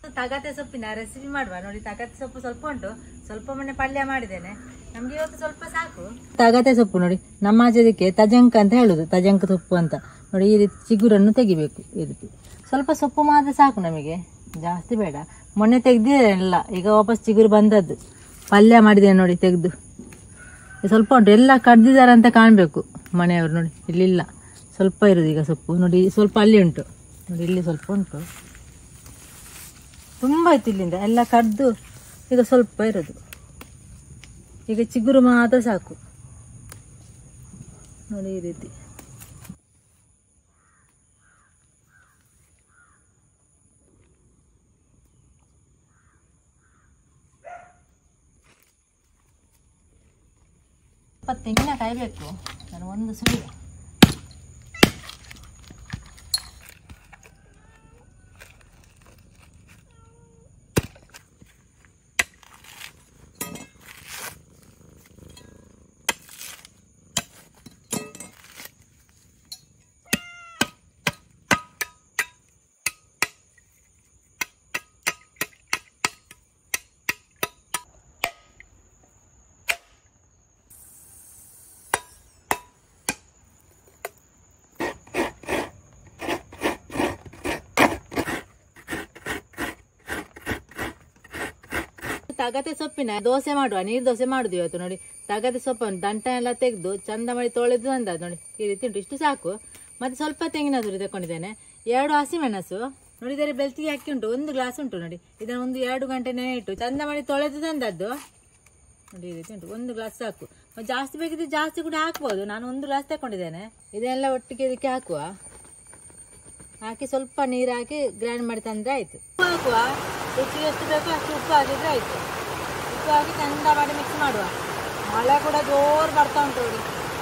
ತಗತೆ ಸೊಪ್ಪಿನ ರೆಸಿಪಿ ಮಾಡುವ ನೋಡಿ. ತಗತೆ ಸೊಪ್ಪು ಸ್ವಲ್ಪ ಉಂಟು, ಸ್ವಲ್ಪ ಮೊನ್ನೆ ಪಲ್ಯ ಮಾಡಿದ್ದೇನೆ. ನಮ್ಗೆ ಇವತ್ತು ಸ್ವಲ್ಪ ಸಾಕು. ತಗತೆ ಸೊಪ್ಪು ನೋಡಿ, ನಮ್ಮ ಆಚೆದಕ್ಕೆ ತಜಂಕ ಅಂತ ಹೇಳುದು, ತಜಂಕ ಸೊಪ್ಪು ಅಂತ ನೋಡಿ. ಈ ರೀತಿ ಚಿಗುರನ್ನು ತೆಗಿಬೇಕು. ಈ ರೀತಿ ಸ್ವಲ್ಪ ಸೊಪ್ಪು ಮಾತ್ರ ಸಾಕು ನಮಗೆ, ಜಾಸ್ತಿ ಬೇಡ. ಮೊನ್ನೆ ತೆಗ್ದಿಲ್ಲ, ಈಗ ವಾಪಸ್ ಚಿಗುರು ಬಂದದ್ದು. ಪಲ್ಯ ಮಾಡಿದ್ದೇನೆ ನೋಡಿ, ತೆಗೆದು ಸ್ವಲ್ಪ ಉಂಟು. ಎಲ್ಲ ಕಡ್ದಿದ್ದಾರೆ ಅಂತ ಕಾಣಬೇಕು ಮನೆಯವರು ನೋಡಿ. ಇಲ್ಲಿಲ್ಲ, ಸ್ವಲ್ಪ ಇರೋದು ಈಗ ಸೊಪ್ಪು ನೋಡಿ. ಸ್ವಲ್ಪ ಅಲ್ಲಿ ಉಂಟು ನೋಡಿ, ಇಲ್ಲಿ ಸ್ವಲ್ಪ ಉಂಟು. ತುಂಬ ಆಯ್ತು ಇಲ್ಲಿಂದ ಎಲ್ಲ ಕಡ್ದು, ಈಗ ಸ್ವಲ್ಪ ಇರೋದು. ಈಗ ಚಿಗುರು ಮಾತ್ರ ಸಾಕು ನೋಡಿ. ಈ ರೀತಿ ಸ್ವಲ್ಪ ತೆಂಗಿನಕಾಯಿ ಬೇಕು. ನಾನು ಒಂದು ಸುಳಿ ತಗತೆ ಸೊಪ್ಪಿನ ದೋಸೆ ಮಾಡುವ. ನೀರು ದೋಸೆ ಮಾಡುದು ಇವತ್ತು ನೋಡಿ. ತಗತೆ ಸೊಪ್ಪನ್ನು ದಂಟ ಎಲ್ಲ ತೆಗೆದು ಚಂದ ಮಾಡಿ ತೊಳೆದು ಅಂದದ್ದು ನೋಡಿ. ಈ ರೀತಿ ಉಂಟು, ಇಷ್ಟು ಸಾಕು. ಮತ್ತೆ ಸ್ವಲ್ಪ ತೆಂಗಿನ ತುರಿ ತಗೊಂಡಿದ್ದೇನೆ, 2 ಹಸಿಮೆಣಸು ನೋಡಿ. ಇದರ ಬೆಳ್ತಿಗೆ ಅಕ್ಕಿ ಉಂಟು, 1 ಗ್ಲಾಸ್ ಉಂಟು ನೋಡಿ. ಇದನ್ನು 1-2 ಗಂಟೆ ನೆನೆ ಇಟ್ಟು ಚಂದ ಮಾಡಿ ತೊಳೆದು ತಂದದ್ದು ನೋಡಿ. ಈ ರೀತಿ ಉಂಟು, 1 ಗ್ಲಾಸ್ ಸಾಕು. ಜಾಸ್ತಿ ಬೇಕಿದ್ರೆ ಜಾಸ್ತಿ ಕೂಡ ಹಾಕ್ಬೋದು. ನಾನು 1 ಗ್ಲಾಸ್ ತಗೊಂಡಿದ್ದೇನೆ. ಇದೆಲ್ಲ ಒಟ್ಟಿಗೆ ಇದಕ್ಕೆ ಹಾಕುವ. ಹಾಕಿ ಸ್ವಲ್ಪ ನೀರು ಹಾಕಿ ಗ್ರೈಂಡ್ ಮಾಡಿ ತಂದ್ರೆ ಆಯ್ತು. ಉಪ್ಪು ಹಾಕುವ, ರುಚಿಗೆ ಎಷ್ಟು ಬೇಕೋ ಅಷ್ಟು ಉಪ್ಪು ಹಾಕಿದ್ರೆ ಆಯ್ತು. ಉಪ್ಪು ಹಾಕಿ ಚಂದ ಮಾಡಿ ಮಿಕ್ಸ್ ಮಾಡುವ. ಮಳೆ ಕೂಡ ಜೋರು ಬರ್ತಾ ಉಂಟು ನೋಡಿ.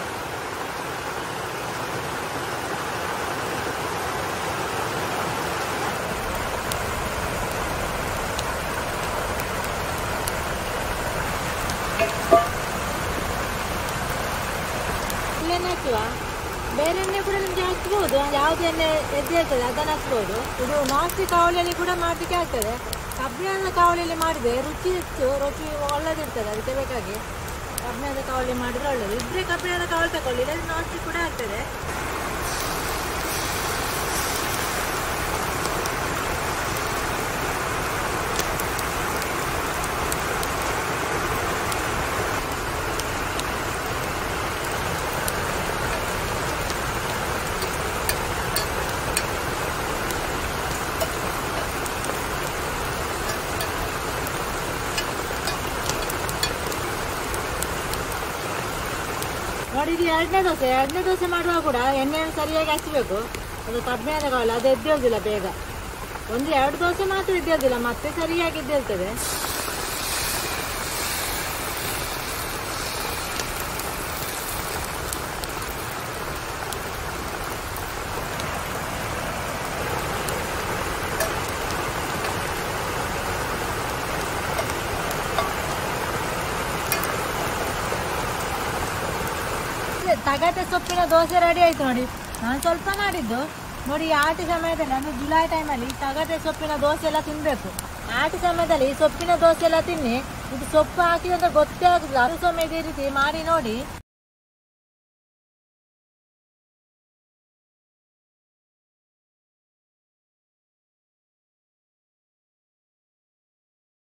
ಎಣ್ಣೆ ಹಾಕುವ. ಬೇರೆ ಎಣ್ಣೆ ಕೂಡ ನಿಮ್ಗೆ ಹಾಕ್ಬೋದು, ಯಾವ್ದು ಎಣ್ಣೆ ಎದ್ದು ಇರ್ತದೆ ಅದನ್ನು ಹಾಕ್ಬೋದು. ಇದು ನಾಸ್ಟಿಕ್ ಕಾವಲಿಯಲ್ಲಿ ಕೂಡ ಮಾಡಲಿಕ್ಕೆ ಆಗ್ತದೆ. ಕಬ್ಬಿಣದ ಕಾವಲಿಯಲ್ಲಿ ಮಾಡಿದರೆ ರುಚಿ ಒಳ್ಳೆದಿರ್ತದೆ. ಅದಕ್ಕೆ ಬೇಕಾಗಿ ಕಬ್ಬಿಣದ ಕಾವಲಿ ಮಾಡಿದ್ರೆ ಒಳ್ಳೆಯದು. ಇದ್ರೆ ಕಬ್ಬಿಣದ ಕಾವಲಿ ತಗೊಳ್ಳಿ, ಇಲ್ಲ ನಾಸ್ಟಿಕ್ ಕೂಡ ಆಗ್ತದೆ. ನೋಡಿ, ಇದು 2ನೇ ದೋಸೆ ಮಾಡುವಾಗ ಕೂಡ ಎಣ್ಣೆಯನ್ನು ಸರಿಯಾಗಿ ಹಚ್ಚಬೇಕು. ಅದು ಕಬ್ಬಿಣದ ಕಾವಲಿ, ಅದು ಎದ್ದೇಳುದಿಲ್ಲ ಬೇಗ. 1-2 ದೋಸೆ ಮಾತ್ರ ಎದ್ದೇಳುದಿಲ್ಲ, ಮತ್ತೆ ಸರಿಯಾಗಿ ಎದ್ದೇಳ್ತದೆ. ತಗತೆ ಸೊಪ್ಪಿನ ದೋಸೆ ರೆಡಿ ಆಯ್ತು ನೋಡಿ. ನಾನು ಸ್ವಲ್ಪ ಮಾಡಿದ್ದು ನೋಡಿ. ಆಟಿ ಸಮಯದಲ್ಲಿ ಅಂದರೆ ಜುಲೈ ಟೈಮಲ್ಲಿ ತಗತೆ ಸೊಪ್ಪಿನ ದೋಸೆ ಎಲ್ಲ ತಿನ್ನಬೇಕು. ಆಟಿ ಸಮಯದಲ್ಲಿ ಸೊಪ್ಪಿನ ದೋಸೆ ಎಲ್ಲ ತಿನ್ನಿ. ಇದು ಸೊಪ್ಪು ಹಾಕಿದ್ರೆ ಗೊತ್ತೇ ಆಗುದಿಲ್ಲ. ಅದು ಸಮಯ ಇದೇ ರೀತಿ ಮಾಡಿ ನೋಡಿ.